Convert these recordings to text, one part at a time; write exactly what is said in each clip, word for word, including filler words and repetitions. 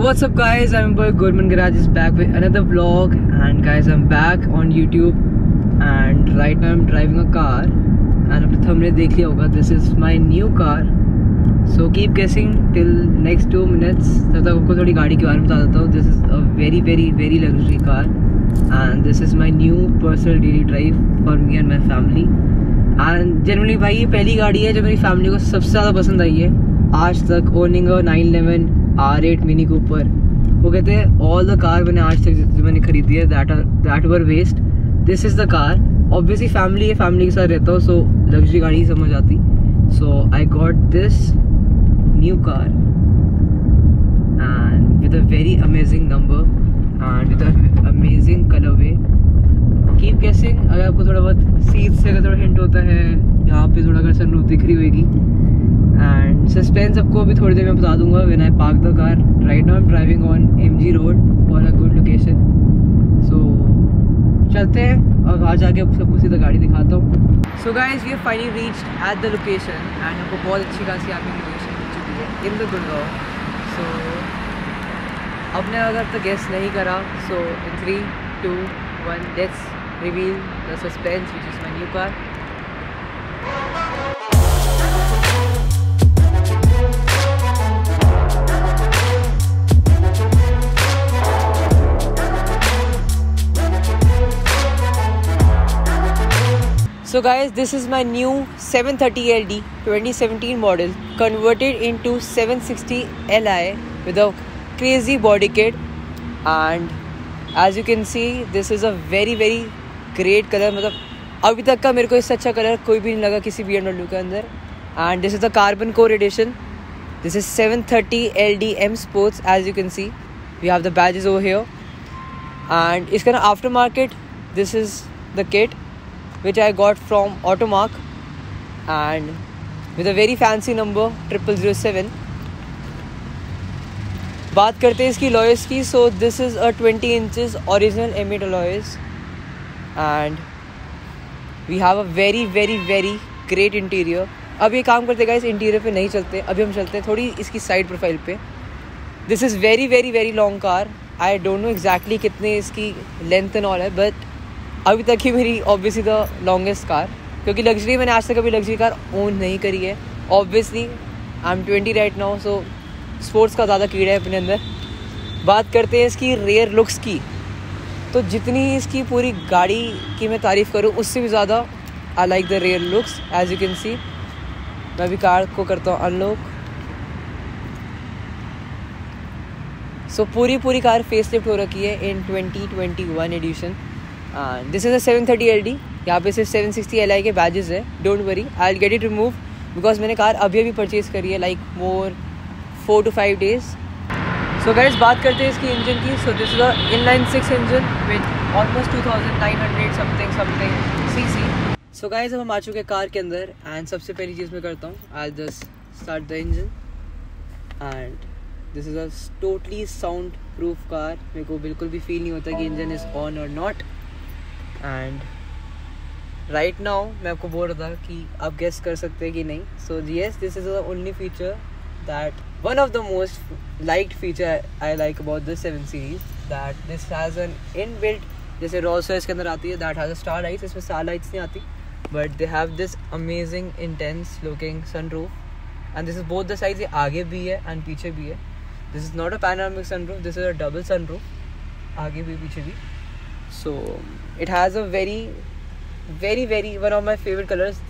what's up guys, I'm boy Gorman Garage is back with another vlog, and guys I'm back on YouTube and right now I'm driving a car and आपने thumbnail देख लिया होगा. This is my new car, so keep guessing till next two minutes. तब तक आपको थोड़ी गाड़ी के बारे में बता देता हूँ. This is a very very very luxury car and this is my new personal daily drive for me and my family. And generally भाई ये पहली गाड़ी है जो मेरी फैमिली को सबसे ज़्यादा पसंद आई है आज तक. owning a nine eleven R eight Mini Cooper, वो कहते हैं ऑल द कार मैंने आज तक जो मैंने खरीदी है that are that were waste. This is the car. Obviously family है, फैमिली के साथ रहता हूँ, सो लग्जरी गाड़ी समझ आती. So I got this new car and with a very amazing number and with a amazing colour way. Keep guessing. अगर आपको थोड़ा बहुत सीट से अगर थोड़ा हिंट होता है, यहाँ पे थोड़ा अगर सनरूफ दिख रही होगी. एंड सस्पेंस आपको अभी थोड़ी देर में बता दूंगा when I park the car. Right now I am driving on MG road for a good location. So चलते हैं और वहाँ जाके आप सबको सीधा गाड़ी दिखाता हूँ. So guys we have finally reached at the location and हमको बहुत अच्छी खासी यहाँ की लोकेशन मिल चुकी है इन द गुड़गांव. सो आपने अगर तक गेस नहीं करा, so in three two one let's reveal the suspense which is my new car. So guys, this is my new seven thirty L D twenty seventeen model converted into seven sixty L I with a crazy body kit, and as you can see this is a very very great color. मतलब अभी तक का मेरे को इससे अच्छा colour कोई भी नहीं लगा किसी B M W के अंदर. And this is the carbon core edition. This is seven thirty L D M Sports. As you can see we have the badges over here, and इसका ना aftermarket this is the kit which I got from Automark and with a very fancy number triple zero seven. बात करते हैं इसकी alloys की. So this is a twenty inches original M eight alloys and we have a very very very great interior. अब ये काम करते guys, interior पे नहीं चलते, अभी हम चलते हैं थोड़ी इसकी साइड प्रोफाइल पे. This is very very very long car. I don't know exactly कितने इसकी लेंथ एंड ऑल है, बट अभी तक ही मेरी ऑब्वियसली द लॉन्गेस्ट कार, क्योंकि लग्जरी मैंने आज तक कभी लग्जरी कार ओन नहीं करी है. Obviously I am twenty right now, so sports का ज़्यादा कीड़ा है अपने अंदर. बात करते हैं इसकी रेयर लुक्स की, तो जितनी इसकी पूरी गाड़ी की मैं तारीफ़ करूँ उससे भी ज़्यादा I like the rear looks. As you can see मैं अभी कार को करता हूँ अनलॉक. सो पूरी पूरी कार फेसलिफ्ट हो रखी है in twenty twenty one edition. And this is a seven thirty L D. यहाँ पे सिर्फ सेवन सिक्सटी एल आई के बैजेस है. Don't worry, I will get it remove because मैंने कार अभी अभी परचेज़ करी है like more four two five days. So guys बात करते हैं इसकी इंजन की. So this is a inline six engine with almost two thousand nine hundred something something C C. So guys अब हम आ चुके हैं कार के अंदर एंड सबसे पहली चीज़ मैं करता हूँ, I just start the engine and this is a totally soundproof car. मेरे को बिल्कुल भी फील नहीं होता कि इंजन इज़ ऑन और नॉट. एंड राइट नाउ मैं आपको बोल रहा था कि आप गेस कर सकते हैं कि नहीं. So yes, this is the only feature that one of the most liked feature I like about this seven series, that this has an inbuilt, जैसे रोल्स रॉयस के अंदर आती है that has a star lights. इसमें star lights नहीं आती, but they have this amazing intense looking sunroof. And this is both the side, ये आगे भी है एंड पीछे भी है. This is not a panoramic sunroof, this is a double sunroof, आगे भी पीछे भी. So it has a very very very one of my favorite colors.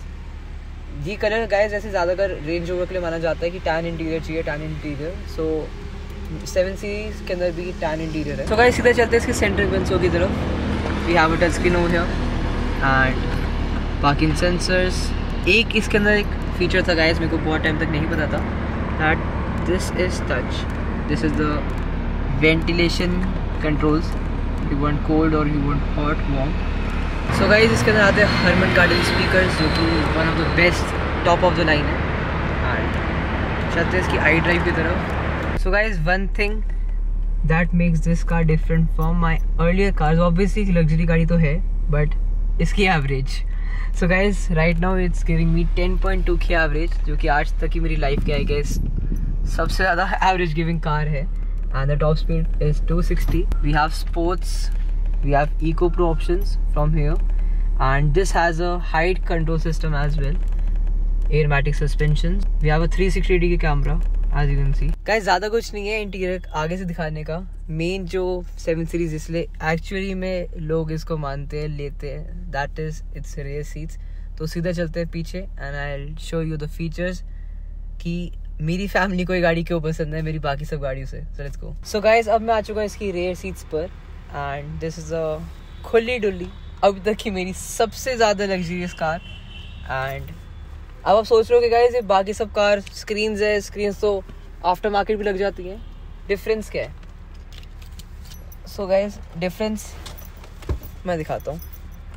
ये कलर गाइस ऐसे ज़्यादातर रेंज रोवर के लिए माना जाता है कि टैन इंटीरियर चाहिए, tan interior. So seven series के अंदर भी टैन इंटीरियर है. तो गाइस सीधे चलते हैं इसकी सेंट्रल कंसोल की तरफ. We have a touch screen over here and parking sensors. एक इसके अंदर एक फीचर था गाइस, मेरे को बहुत टाइम तक नहीं पता था, that this is touch. This is the ventilation controls. You want cold or you want hot, warm. So guys इसके अंदर आते हैं हरमन कार्डिल स्पीकर्स जो कि one of the best top of the line है. एंड चलते हैं इसकी आई ड्राइव की तरफ. So guys one thing that makes this car different from my earlier cars, obviously luxury गाड़ी तो है बट इसकी average. So guys right now it's giving me ten point two की एवरेज, जो कि आज तक की मेरी लाइफ के आई गेस सबसे ज़्यादा एवरेज गिविंग कार है. and the top speed is two sixty. We have sports, we have Eco Pro options from here, and this has a height control system as well. Airmatic suspensions. We have a three sixty degree camera as you can see. Guys, ज़्यादा कुछ नहीं है interior आगे से दिखाने का. Main जो seven series इसलिए एक्चुअली में लोग इसको मानते हैं, लेते हैं, that is it's rear seats. तो सीधा चलते हैं पीछे and I will show you the features कि मेरी फैमिली को ये गाड़ी क्यों पसंद है मेरी बाकी सब गाड़ियों से. So let's go. So guys, अब मैं आ चुका हूँ इसकी रेयर सीट्स पर एंड दिस इज अ खुली डुल्ली अब तक की मेरी सबसे ज़्यादा लग्जरियस कार. एंड अब आप सोच रहे हो कि गाइस ये बाकी सब कार स्क्रीन्स है, स्क्रीन्स तो आफ्टर मार्केट भी लग जाती हैं, डिफरेंस क्या है? सो गाइस, डिफरेंस मैं दिखाता हूँ.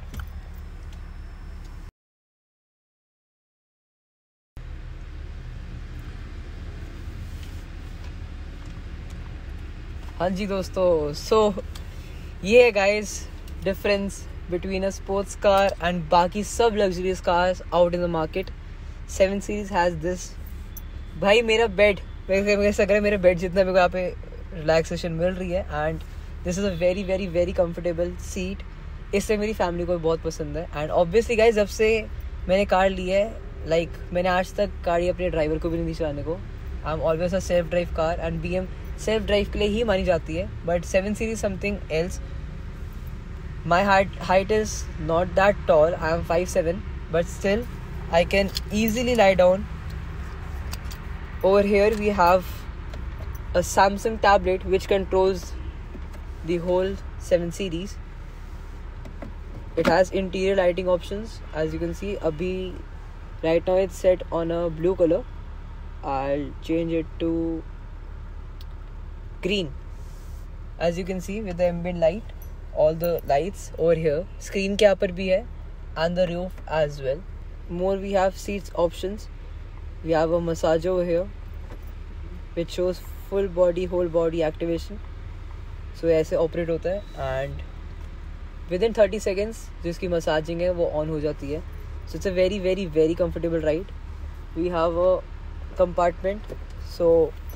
हाँ जी दोस्तों, सो so, ये है guys difference between a sports car and बाकी सब luxurious cars out in the market. Seven series has this. भाई मेरा बेड, मेरे ऐसा लग मेरा बेड जितना मेरे को यहाँ पे रिलैक्सेशन मिल रही है. And this is a very very very comfortable seat. इससे मेरी फैमिली को बहुत पसंद है. एंड ऑब्वियसली गाइस, जब से मैंने कार ली है, लाइक like, मैंने आज तक गाड़ी अपने ड्राइवर को भी नहीं दी चलाने को. I am always a self drive car and B M self drive के लिए ही मानी जाती है. But seven series something else. My height height is not that tall. I am five seven, but still I can easily lie down. Over here we have a Samsung tablet which controls the whole seven series. It has interior lighting options as you can see. Abhi right now it's set on a blue color. I'll change it to green. As you can see with the ambient light, all the lights over here. Screen के ऊपर भी है and the roof as well. More we have seats options. We have a massage over here which shows full body whole body activation. So ऐसे operate होता है and within thirty seconds जिसकी massaging है वो ऑन हो जाती है. So it's a very very very comfortable ride. We have a compartment. So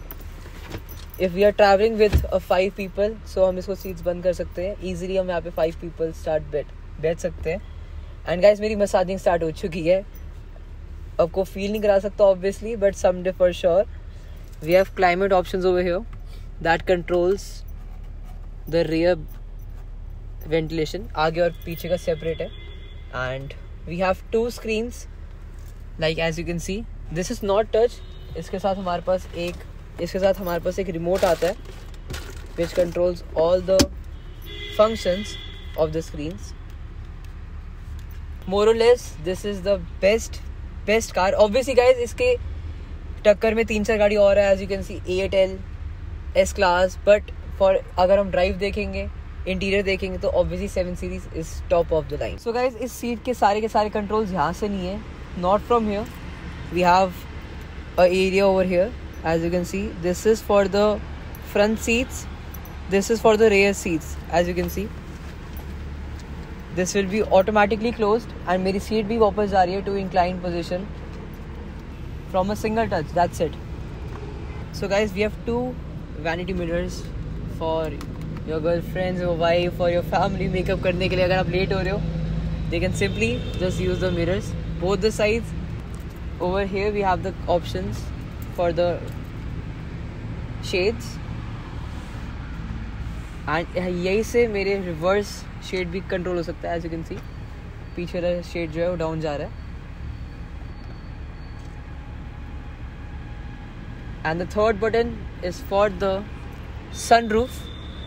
if we are traveling with a five people, so हम इसको seats बंद कर सकते हैं. Easily हम यहाँ पे five people start बैठ बैठ सकते हैं. एंड गाइज, मेरी मसाजिंग स्टार्ट हो चुकी है. आपको फील नहीं करा सकता obviously, but someday for sure. We have climate options over here that controls the rear ventilation. आगे और पीछे का सेपरेट है. And we have two screens like as you can see. This is not touch. इसके साथ हमारे पास एक इसके साथ हमारे पास एक रिमोट आता है which controls all the functions of the screens. More or less, this is the best best car. Obviously guys, इसके टक्कर में तीन चार गाड़ी और है as you can see, eight L, S class. But for अगर हम ड्राइव देखेंगे, इंटीरियर देखेंगे तो obviously seven series is top of the line. So guys, इस सीट के सारे के सारे कंट्रोल्स यहाँ से नहीं है. Not from here. We have a area over here as you can see. This is for the front seats. This is for the rear seats as you can see. This will be automatically closed and मेरी seat भी वापस जा रही है to inclined position from a single touch. That's it. So guys, we have two vanity mirrors for your girlfriends, your wife, or your family. Makeup करने के लिए अगर आप लेट हो रहे हो, they can simply just use the mirrors. Both the sides. Over here we have the options for the shades. And यही से मेरे reverse शेड भी कंट्रोल हो सकता है. एज यू कैन सी पीछे वाला शेड जो है वो डाउन जा रहा है. And the third button is for the sunroof.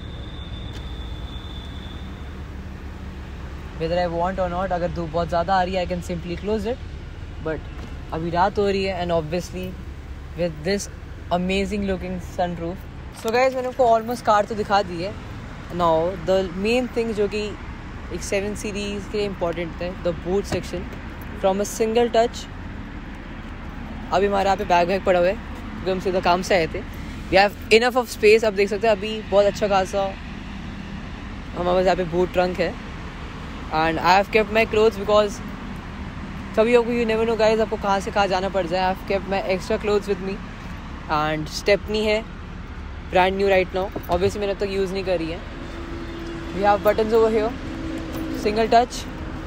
Whether I want और नॉट, अगर धूप बहुत ज़्यादा आ रही है I can simply close it. But अभी रात हो रही है and obviously with this amazing looking sunroof. So guys, मैंने आपको ऑलमोस्ट कार तो दिखा दी है. नाउ द मेन थिंग जो कि एक सेवन सीरीज़ के लिए इम्पॉर्टेंट है, the boot section. From a single touch. अभी हमारे यहाँ पे बैग वैग पड़ा हुआ है क्योंकि हम सीधा काम से आए थे. We have enough of space. आप देख सकते हैं अभी बहुत अच्छा खासा हमारे पास यहाँ पे बूट ट्रंक है. And I have kept my clothes because कभी आपको यू नेवर नो गाइज आपको कहाँ से कहाँ जाना पड़ जाए. I have kept my extra clothes with me. And stepney है brand new right now, obviously मैंने अब तक यूज़ नहीं करी है. We have buttons over here, single touch.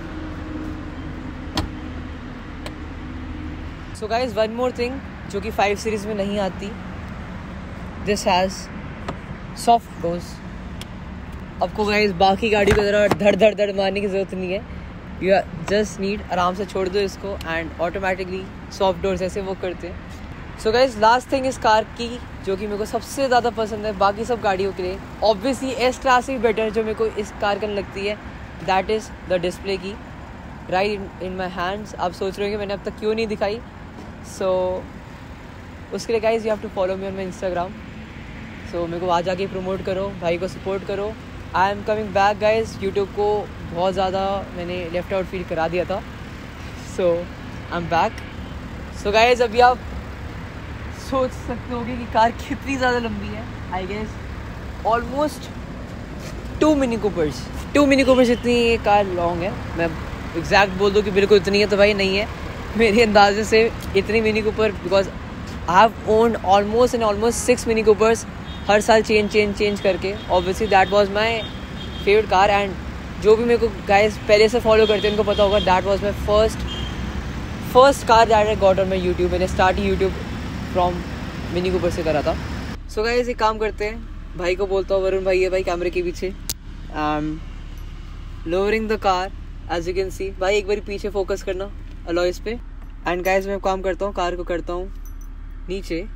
So guys one more thing जो कि फाइव सीरीज़ में नहीं आती, दिस हैज़ सॉफ्ट डोर्स. आपको गाइज बाकी गाड़ियों की तरह धड़ धड़ धड़ मारने की ज़रूरत नहीं है. यू जस्ट नीड आराम से छोड़ दो इसको एंड ऑटोमेटिकली सॉफ्ट डोर्स ऐसे वो करते हैं. सो गाइज लास्ट थिंग इस कार की जो कि मेरे को सबसे ज़्यादा पसंद है बाकी सब गाड़ियों के लिए, ऑब्वियसली एस क्लास ही बेटर जो मेरे को इस कार के लगती है, दैट इज़ द डिस्प्ले की राइट इन माई हैंड्स. आप सोच रहे हो कि मैंने अब तक क्यों नहीं दिखाई. सो so, उसके लिए guys you have to follow me on my Instagram. So मेरे को वहाँ जाके प्रमोट करो, भाई को सपोर्ट करो. I am coming back guys. YouTube को बहुत ज़्यादा मैंने लेफ्ट आउट फील करा दिया था. So I am back. So guys अभी आप सोच सकते होगे कि कार कितनी ज़्यादा लंबी है. I guess almost two Mini Coopers two Mini Coopers इतनी ये कार लॉन्ग है. मैं एग्जैक्ट बोल दूँ कि बिल्कुल इतनी है तो भाई नहीं है, मेरे अंदाजे से इतनी Mini Cooper, because I have owned almost and almost six Mini Coopers हर साल चेंज चेंज चेंज करके. Obviously that was my favourite car. And जो भी मेरे को गाइस पहले से फॉलो करते हैं उनको पता होगा that was my first first car that I got on my YouTube. मैंने start YouTube from Mini Cooper से करा था. सो गाइस एक काम करते हैं, भाई को बोलता हूँ, वरुण भाई है भाई कैमरे के पीछे. I am lowering the car as you can see. भाई एक बार पीछे फोकस करना अलॉयस पे. एंड गाइस मैं काम करता हूँ, कार को करता हूँ नीचे